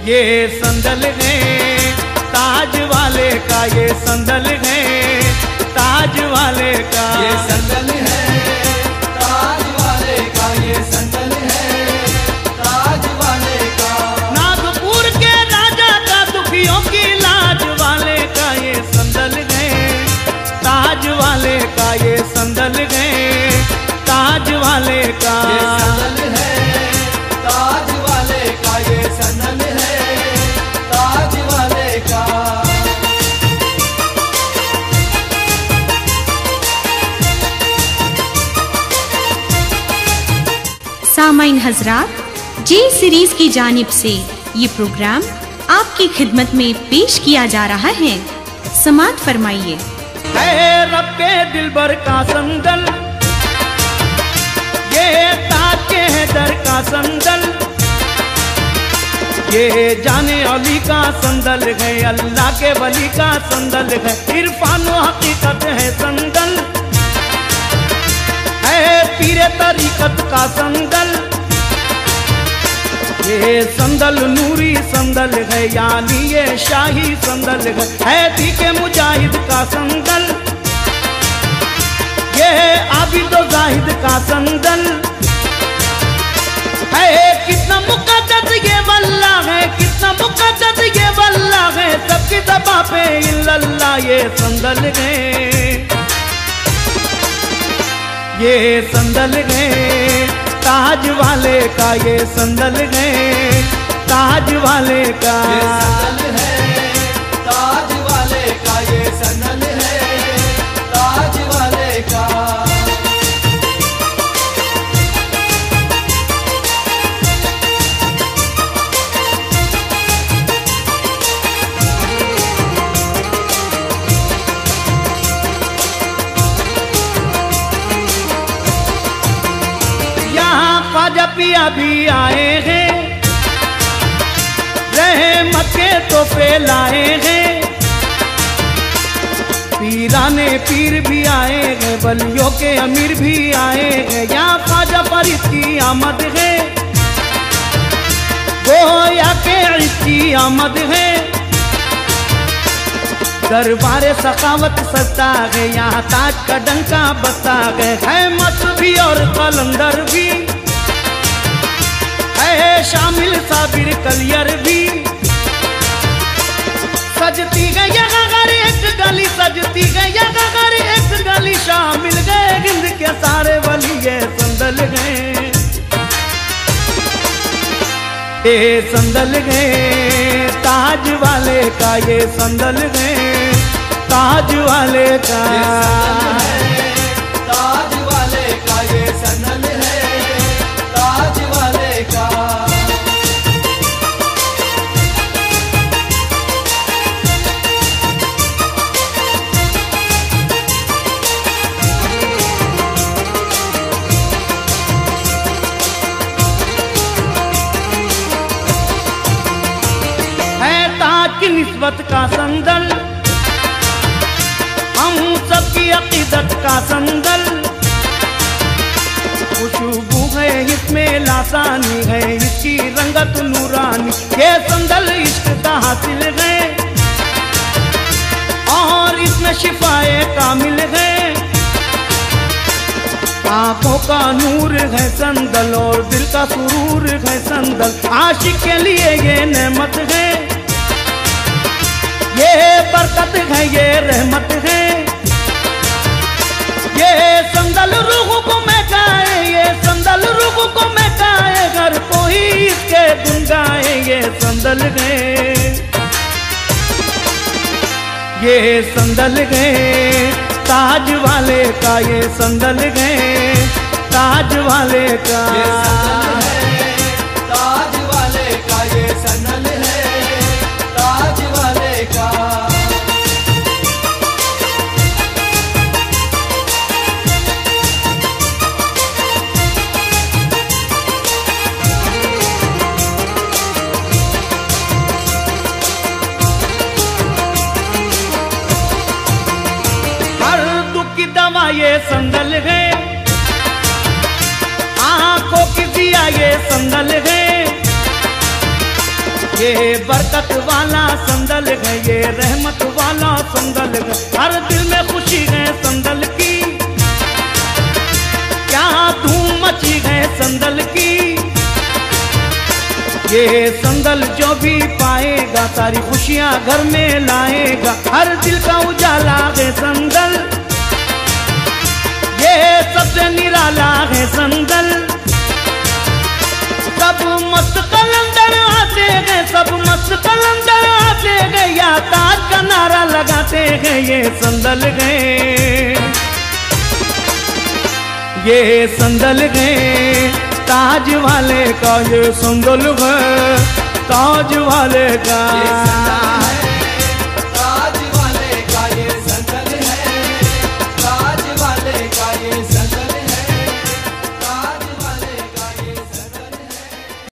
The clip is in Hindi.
ये संदल है ताज वाले का, ये संदल है ताज वाले का, ये संदल है ताज वाले का, ये संदल है ताज वाले का। नागपुर के राजा का दुखियों की लाज वाले का, ये संदल है ताज वाले का, ये संदल है ताज वाले का, ये संदल है ताज वाले का, ये संदल है ताज वाले का। सामाइन हजरात, जे सीरीज की जानिब से ये प्रोग्राम आपकी खिदमत में पेश किया जा रहा है। समात फरमाइए। है रब के दिलबर का संदल, ये ताज के है दर का संदल, ये जाने अली का संदल है, अल्लाह के वली का संदल है, इरफान व हकीकत है संदल, है पीरे तरीकत का संदल, ये संदल नूरी संदल है, यानी ये शाही संदल है दी के मुजाहिद का संदल, ये आबिद व जाहिद का संदल है, कितना मुक़द्दस ये वल्ला है, कितना मुक़द्दस ये वल्ला है, सबकी ज़बां पे इल्लल्लाह ये संदल है, ये संदल है ताज वाले का, ये संदल है ताज वाले का, ये संदल है ताज वाले का, ये संदल है ताज वाले का। ख्वाजा पिया भी आए हैं, रहमत के तोहफे लाए हैं, पीराने पीर भी आए हैं, बलियों के अमीर भी आए हैं, यहाँ ख्वाजा फरीद की आमद है, गोया के इसकी आमद है, दरबार सखावत सस्ता है, यहाँ ताज का डंका बसता है मत भी और कलंदर भी है, शामिल साबिर कलियर भी, सजती है यहाँ घर एक गली, सजती है यहाँ घर एक गली, शामिल गए हिंद के सारे वली ये संदल है, ये संदल है ताज वाले का, ये संदल है ताज वाले का, ये ताज वाले का, ये संदल है ताज वाले का। निस्बत का संदल, हम सबकी अकीदत का संदल, खुशबू है इसमें लासानी है, इसकी रंगत नूरानी, ये संदल इश्क का हासिल है और इसमें शिफाए कामिल है, आंखों का नूर है संदल और दिल का सुरूर है संदल, आशिक के लिए ये नेमत है, ये बरकत है, ये रहमत है, ये संदल रूह को महकाए, ये संदल रूह को महकाए, घर कोई इसके गुन गाए, ये संदल है, ये संदल है ताज वाले का, ये संदल है ताज वाले का, ये संदल है ताज वाले का, ये संदल है ताज वाले का। हर दुख की दवा ये संदल है, आंखों की दिया ये संदल है, ये बरकत वाला संदल है, ये रहमत वाला संदल है, हर दिल में खुशी है संदल की, क्या धूम मची है संदल की। ये संदल जो भी पाएगा सारी खुशियां घर में लाएगा, हर दिल का उजाला है संदल, ये सबसे निराला है संदल। सब मस्त कलंदर आते हैं, सब मस्त कलंदर आते हैं, या ताज का नारा लगाते हैं, ये संदल गए, ये संदल गए, ताज वाले का ये संदल है, ताज वाले का।